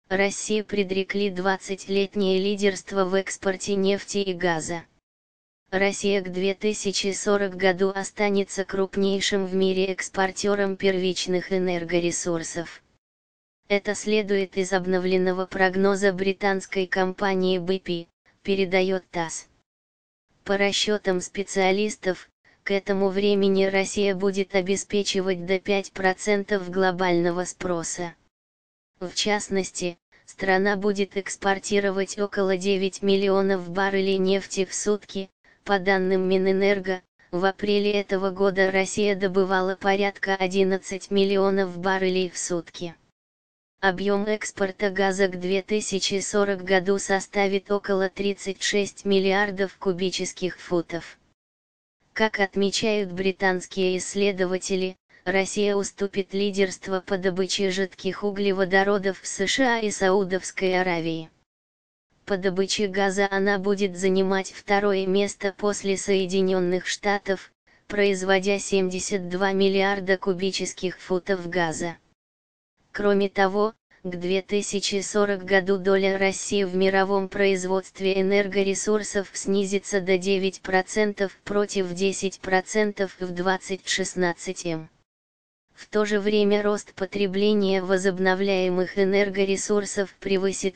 России предрекли 20-летнее лидерство в экспорте нефти и газа. Россия к 2040 году останется крупнейшим в мире экспортером первичных энергоресурсов. Это следует из обновленного прогноза британской компании BP, передает ТАСС. По расчетам специалистов, к этому времени Россия будет обеспечивать до 5% глобального спроса. В частности, страна будет экспортировать около 9 миллионов баррелей нефти в сутки. По данным Минэнерго, в апреле этого года Россия добывала порядка 11 миллионов баррелей в сутки. Объем экспорта газа к 2040 году составит около 36 миллиардов кубических футов. Как отмечают британские исследователи, Россия уступит лидерство по добыче жидких углеводородов в США и Саудовской Аравии. По добыче газа она будет занимать второе место после Соединенных Штатов, производя 72 миллиарда кубических футов газа. Кроме того, к 2040 году доля России в мировом производстве энергоресурсов снизится до 9% против 10% в 2016. В то же время рост потребления возобновляемых энергоресурсов превысит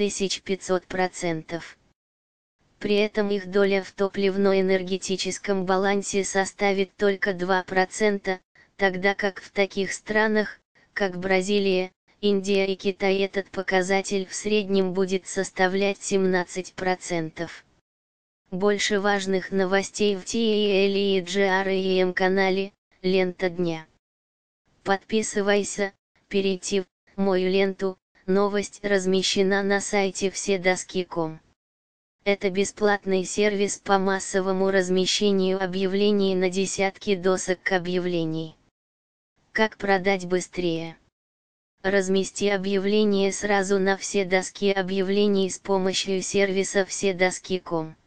7500%. При этом их доля в топливно-энергетическом балансе составит только 2%, тогда как в таких странах, как Бразилия, Индия и Китай этот показатель в среднем будет составлять 17%. Больше важных новостей в TELEGRAM канале «Лента дня». Подписывайся, перейти в мою ленту, новость размещена на сайте вседоски.com. Это бесплатный сервис по массовому размещению объявлений на десятки досок объявлений. Как продать быстрее? Размести объявление сразу на все доски объявлений с помощью сервиса вседоски.com.